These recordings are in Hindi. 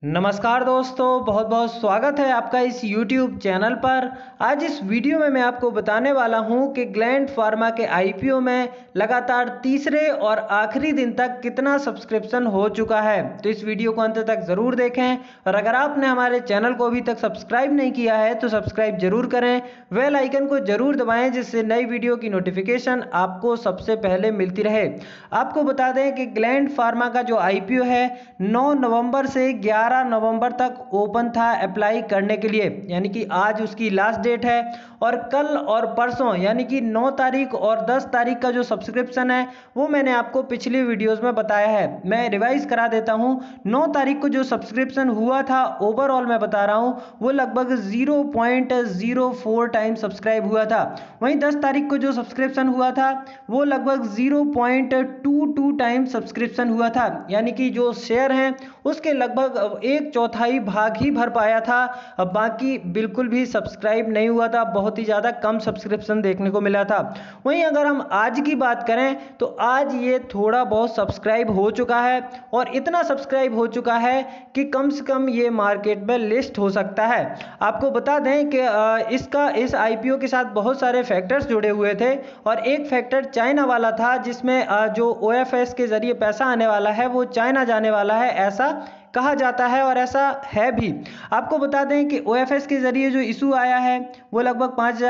नमस्कार दोस्तों, बहुत बहुत स्वागत है आपका इस YouTube चैनल पर। आज इस वीडियो में मैं आपको बताने वाला हूं कि ग्लैंड फार्मा के IPO में लगातार तीसरे और आखिरी दिन तक कितना सब्सक्रिप्शन हो चुका है। तो इस वीडियो को अंत तक ज़रूर देखें और अगर आपने हमारे चैनल को अभी तक सब्सक्राइब नहीं किया है तो सब्सक्राइब जरूर करें, बेल आइकन को जरूर दबाएँ जिससे नई वीडियो की नोटिफिकेशन आपको सबसे पहले मिलती रहे। आपको बता दें कि ग्लैंड फार्मा का जो IPO है 9 नवंबर से 11 नवंबर तक ओपन था अप्लाई करने के लिए, यानी कि आज उसकी लास्ट डेट है। और कल और परसों यानी कि 9 तारीख और 10 तारीख का जो सब्सक्रिप्शन है वो मैंने आपको पिछली वीडियोस में बताया है। मैं रिवाइज करा देता हूं। 9 तारीख को जो सब्सक्रिप्शन हुआ था ओवरऑल मैं बता रहा हूं वो लगभग 0.04 टाइम सब्सक्राइब हुआ था। वहीं 10 तारीख को जो सब्सक्रिप्शन हुआ था वो लगभग 0.22 टाइम सब्सक्रिप्शन हुआ था, यानी कि जो शेयर हैं उसके लगभग एक चौथाई भाग ही भर पाया था। अब बाकी बिल्कुल भी सब्सक्राइब नहीं हुआ था, बहुत ही ज़्यादा कम सब्सक्रिप्शन देखने को मिला था। वहीं अगर हम आज की बात करें तो आज ये थोड़ा बहुत सब्सक्राइब हो चुका है और इतना सब्सक्राइब हो चुका है कि कम से कम ये मार्केट में लिस्ट हो सकता है। आपको बता दें कि इस IPO के साथ बहुत सारे फैक्टर्स जुड़े हुए थे और एक फैक्टर चाइना वाला था जिसमें जो OFS के जरिए पैसा आने वाला है वो चाइना जाने वाला है, ऐसा कहा जाता है और ऐसा है भी। आपको बता दें कि OFS के जरिए जो इशू आया है वो लगभग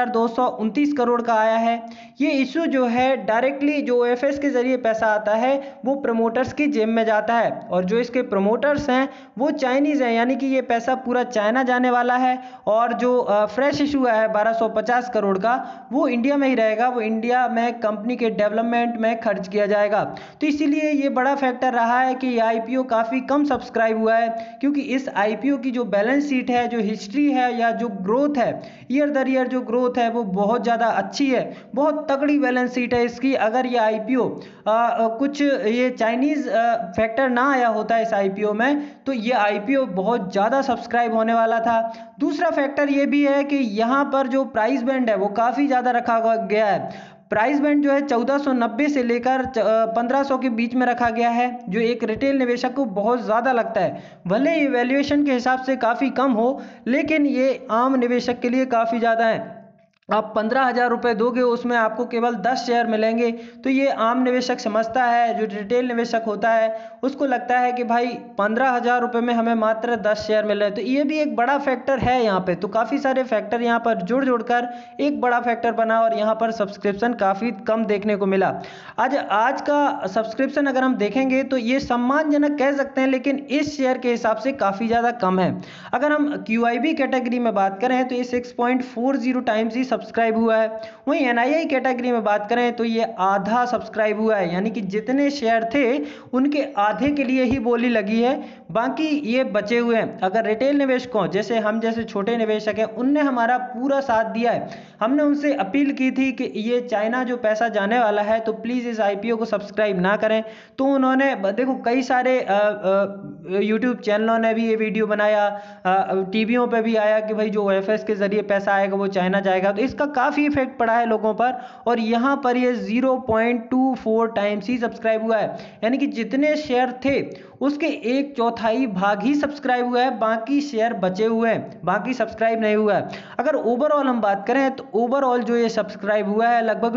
5,229 करोड़ का आया है। ये इशू जो है डायरेक्टली जो OFS के जरिए पैसा आता है वो प्रमोटर्स की जेब में जाता है और जो इसके प्रमोटर्स हैं वो चाइनीज़ हैं, यानी कि ये पैसा पूरा चाइना जाने वाला है। और जो फ्रेश इशू है 1250 करोड़ का वो इंडिया में ही रहेगा, वो इंडिया में कंपनी के डेवलपमेंट में खर्च किया जाएगा। तो इसीलिए ये बड़ा फैक्टर रहा है कि ये IPO काफ़ी कम सब्सक्राइब हुआ है, क्योंकि इस IPO की जो बैलेंस शीट है, जो हिस्ट्री है या जो ग्रोथ है, ईयर दर ईयर जो ग्रोथ है वो बहुत ज़्यादा अच्छी है, बहुत तगड़ी बैलेंस शीट है इसकी। अगर ये IPO कुछ ये चाइनीज़ फैक्टर ना आया होता इस IPO में तो ये IPO बहुत ज़्यादा सब्सक्राइब होने वाला था। दूसरा फैक्टर ये भी है कि यहाँ पर जो प्राइस बैंड है वो काफ़ी ज़्यादा रखा गया है। प्राइस बैंड जो है 1490 से लेकर 1500 के बीच में रखा गया है, जो एक रिटेल निवेशक को बहुत ज़्यादा लगता है। भले ही वैल्यूएशन के हिसाब से काफ़ी कम हो लेकिन ये आम निवेशक के लिए काफ़ी ज़्यादा है। आप 15,000 रुपये दोगे उसमें आपको केवल 10 शेयर मिलेंगे, तो ये आम निवेशक समझता है। जो रिटेल निवेशक होता है उसको लगता है कि भाई 15,000 रुपये में हमें मात्र 10 शेयर मिल रहे हैं, तो ये भी एक बड़ा फैक्टर है यहाँ पे। तो काफ़ी सारे फैक्टर यहाँ पर जुड़ कर एक बड़ा फैक्टर बना और यहाँ पर सब्सक्रिप्शन काफ़ी कम देखने को मिला। आज का सब्सक्रिप्शन अगर हम देखेंगे तो ये सम्मानजनक कह सकते हैं, लेकिन इस शेयर के हिसाब से काफ़ी ज़्यादा कम है। अगर हम QIB कैटेगरी में बात करें तो ये 6.40 टाइम्स ही सब्सक्राइब हुआ है। वहीं NII कैटेगरी में बात करें तो ये आधा सब्सक्राइब हुआ है, यानी कि जितने शेयर थे उनके आधे के लिए ही बोली लगी है, बाकी ये बचे हुए हैं। अगर रिटेल निवेशकों जैसे हम जैसे छोटे निवेशक हैं उनने हमारा पूरा साथ दिया है। हमने उनसे अपील की थी कि ये चाइना जो पैसा जाने वाला है तो प्लीज़ इस IPO को सब्सक्राइब ना करें, तो उन्होंने देखो कई सारे YouTube चैनलों ने भी ये वीडियो बनाया, टीवियों पे भी आया कि भाई जो OFS के जरिए पैसा आएगा वो चाइना जाएगा, तो इसका काफ़ी इफेक्ट पड़ा है लोगों पर। और यहाँ पर ये 0.24 टाइम्स ही सब्सक्राइब हुआ है, यानी कि जितने शेयर थे उसके एक चौथाई भाग ही सब्सक्राइब हुआ है, बाकी शेयर बचे हुए हैं, बाकी सब्सक्राइब नहीं हुआ है। अगर ओवरऑल हम बात करें तो ओवरऑल जो ये सब्सक्राइब हुआ है लगभग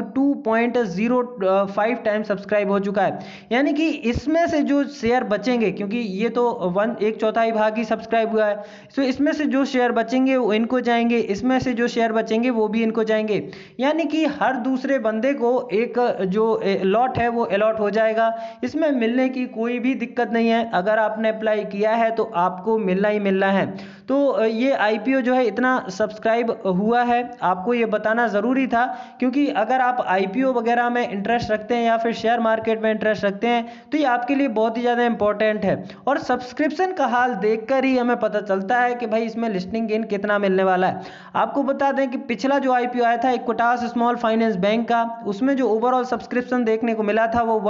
2.05 टाइम सब्सक्राइब हो चुका है, यानी कि इसमें से जो शेयर बचेंगे, क्योंकि ये तो एक चौथाई भाग ही सब्सक्राइब हुआ है, तो इसमें से जो शेयर बचेंगे वो इनको जाएंगे, इसमें से जो शेयर बचेंगे वो भी इनको जाएंगे, यानी कि हर दूसरे बंदे को एक जो लॉट है वो अलॉट हो जाएगा। इसमें मिलने की कोई भी दिक्कत नहीं है, अगर आपने अप्लाई किया है तो आपको मिलना ही मिलना है। तो ये IPO जो है इतना सब्सक्राइब हुआ है, आपको ये बताना ज़रूरी था, क्योंकि अगर आप IPO वगैरह में इंटरेस्ट रखते हैं या फिर शेयर मार्केट में इंटरेस्ट रखते हैं तो ये आपके लिए बहुत ही ज़्यादा इंपॉर्टेंट है। और सब्सक्रिप्शन का हाल देखकर ही हमें पता चलता है कि भाई इसमें लिस्टिंग गेन कितना मिलने वाला है। आपको बता दें कि पिछला जो IPO आया था इक्विटास स्मॉल फाइनेंस बैंक का, उसमें जो ओवरऑल सब्सक्रिप्शन देखने को मिला था वो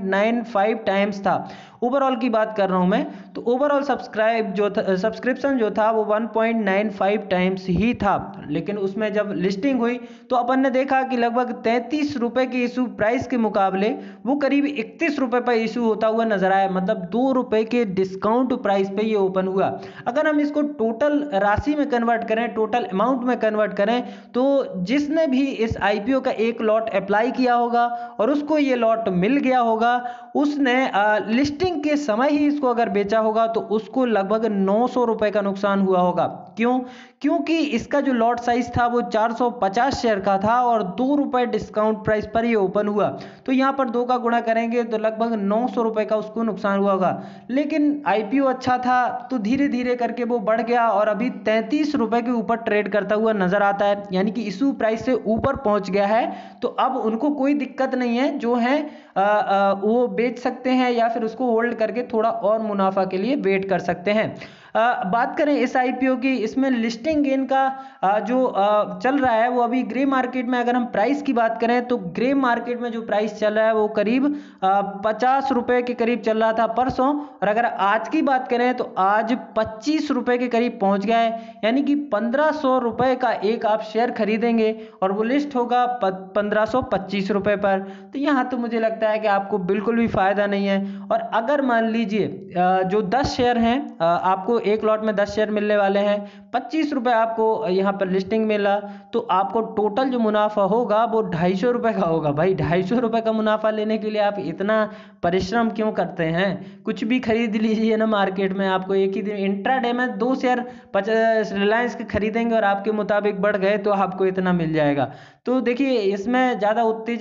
1.95 टाइम्स था। ओवरऑल की बात कर रहा हूं मैं, तो ओवरऑल सब्सक्रिप्शन जो था वो 1.95 टाइम्स ही था, लेकिन उसमें जब लिस्टिंग हुई तो अपन ने देखा कि लगभग 33 रुपए के इशू प्राइस के मुकाबले वो करीब 31 रुपए पर इशू होता हुआ नजर आया, मतलब 2 रुपए के डिस्काउंट प्राइस पे ये ओपन हुआ। अगर हम इसको टोटल राशि में कन्वर्ट करें, टोटल अमाउंट में कन्वर्ट करें, तो जिसने भी इस आईपीओ का एक लॉट अप्लाई किया होगा और उसको ये लॉट मिल गया होगा, उसने लिस्टिंग के समय ही इसको अगर बेचा होगा तो उसको लगभग 900 रुपए का नुकसान हुआ होगा। क्यों? क्योंकि इसका जो लॉट साइज था वो 450 शेयर का था और 2 रुपए डिस्काउंट प्राइस पर ये ओपन हुआ, तो यहाँ पर 2 का गुणा करेंगे तो लगभग 900 रुपए का उसको नुकसान हुआ होगा। लेकिन आईपीओ अच्छा था तो धीरे धीरे करके वो बढ़ गया और अभी 33 रुपए के ऊपर ट्रेड करता हुआ नजर आता है, यानी कि इशू प्राइस से ऊपर पहुंच गया है। तो अब उनको कोई दिक्कत नहीं है, जो है वो बेच सकते हैं या फिर उसको होल्ड करके थोड़ा और मुनाफा के लिए वेट कर सकते हैं। बात करें इस आईपीओ की, इसमें लिस्टिंग गेन का जो चल रहा है वो अभी ग्रे मार्केट में, अगर हम प्राइस की बात करें तो ग्रे मार्केट में जो प्राइस चल रहा है वो करीब 50 रुपए के करीब चल रहा था परसों, और अगर आज की बात करें तो आज 25 रुपए के करीब पहुंच गया है, यानी कि 1500 रुपए का एक आप शेयर खरीदेंगे और वो लिस्ट होगा 1525 रुपए पर। तो यहाँ तो मुझे लगता है कि आपको बिल्कुल भी फायदा नहीं है। और अगर मान लीजिए जो 10 शेयर हैं, आपको एक लॉट में 10 शेयर मिलने वाले हैं, 25 रुपए आपको यहाँ पर लिस्टिंग मिला, तो आपको टोटल जो मुनाफा होगा वो 250 रुपए का होगा। भाई 250 रुपए का मुनाफा लेने के लिए आप इतना परिश्रम क्यों करते हैं? कुछ भी खरीद लीजिए ना मार्केट में, आपको एक ही दिन इंट्राडे में 2 शेयर रिलायंस के खरीदेंगे और आपके मुताबिक बढ़ गए तो आपको इतना मिल जाएगा। तो देखिए इसमें ज़्यादा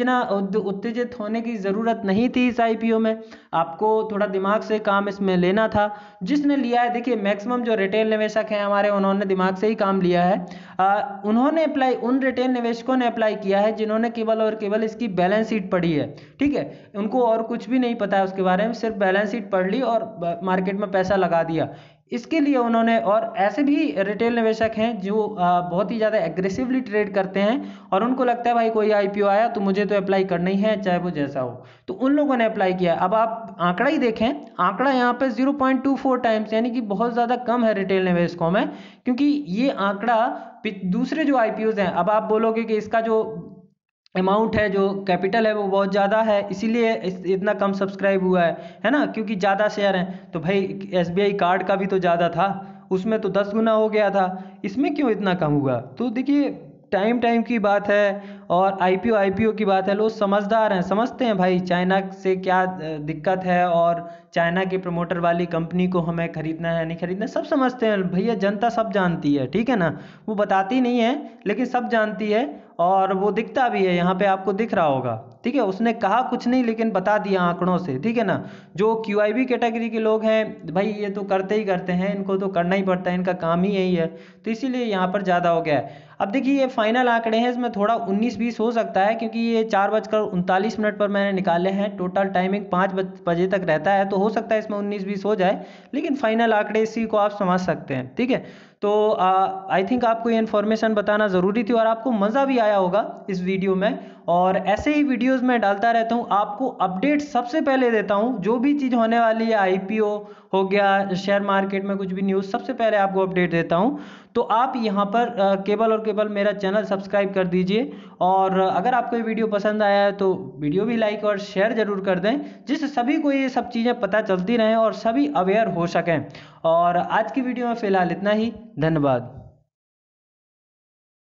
उत्तेजित होने की ज़रूरत नहीं थी। इस आईपीओ में आपको थोड़ा दिमाग से काम इसमें लेना था। जिसने लिया है, देखिए मैक्सिमम जो रिटेल निवेशक हैं हमारे, उन्होंने दिमाग से ही काम लिया है। उन्होंने उन रिटेल निवेशकों ने अप्लाई किया है जिन्होंने केवल और केवल इसकी बैलेंस शीट पढ़ी है, ठीक है, उनको और कुछ भी नहीं पता है उसके बारे में, सिर्फ बैलेंस शीट पढ़ ली और मार्केट में पैसा लगा दिया। इसके लिए उन्होंने, और ऐसे भी रिटेल निवेशक हैं जो बहुत ही ज़्यादा एग्रेसिवली ट्रेड करते हैं और उनको लगता है भाई कोई आईपीओ आया तो मुझे तो अप्लाई करना ही है चाहे वो जैसा हो, तो उन लोगों ने अप्लाई किया। अब आप आंकड़ा ही देखें, आंकड़ा यहाँ पे 0.24 टाइम्स, यानी कि बहुत ज़्यादा कम है रिटेल निवेशकों में, क्योंकि ये आंकड़ा दूसरे जो आईपीओज हैं, अब आप बोलोगे कि इसका जो अमाउंट है, जो कैपिटल है वो बहुत ज़्यादा है इसीलिए इतना कम सब्सक्राइब हुआ है ना, क्योंकि ज़्यादा शेयर हैं। तो भाई एसबीआई कार्ड का भी तो ज़्यादा था, उसमें तो 10 गुना हो गया था, इसमें क्यों इतना कम हुआ? तो देखिए टाइम की बात है और आईपीओ की बात है। लोग समझदार हैं, समझते हैं भाई चाइना से क्या दिक्कत है और चाइना के प्रमोटर वाली कंपनी को हमें खरीदना है नहीं खरीदना, सब समझते हैं भैया, जनता सब जानती है, ठीक है ना, वो बताती नहीं है लेकिन सब जानती है और वो दिखता भी है, यहाँ पे आपको दिख रहा होगा, ठीक है, उसने कहा कुछ नहीं लेकिन बता दिया आंकड़ों से, ठीक है ना। जो क्यूआईबी कैटेगरी के लोग हैं भाई ये तो करते ही करते हैं, इनको तो करना ही पड़ता है, इनका काम ही यही है, तो इसीलिए यहाँ पर ज़्यादा हो गया है। अब देखिए ये फाइनल आंकड़े हैं, इसमें थोड़ा 19-20 हो सकता है क्योंकि ये 4:39 पर मैंने निकाले हैं, टोटल टाइमिंग 5 बजे तक रहता है, तो हो सकता है इसमें 19-20 हो जाए, लेकिन फाइनल आंकड़े इसी को आप समझ सकते हैं, ठीक है। तो आई थिंक आपको ये इन्फॉर्मेशन बताना ज़रूरी थी और आपको मज़ा भी आया होगा इस वीडियो में, और ऐसे ही वीडियोस मैं डालता रहता हूँ, आपको अपडेट सबसे पहले देता हूँ, जो भी चीज़ होने वाली है, आईपीओ हो गया, शेयर मार्केट में कुछ भी न्यूज़, सबसे पहले आपको अपडेट देता हूँ। तो आप यहाँ पर केवल और केवल मेरा चैनल सब्सक्राइब कर दीजिए, और अगर आपको ये वीडियो पसंद आया है तो वीडियो भी लाइक और शेयर जरूर कर दें, जिससे सभी को ये सब चीज़ें पता चलती रहें और सभी अवेयर हो सकें। और आज की वीडियो में फ़िलहाल इतना ही, धन्यवाद।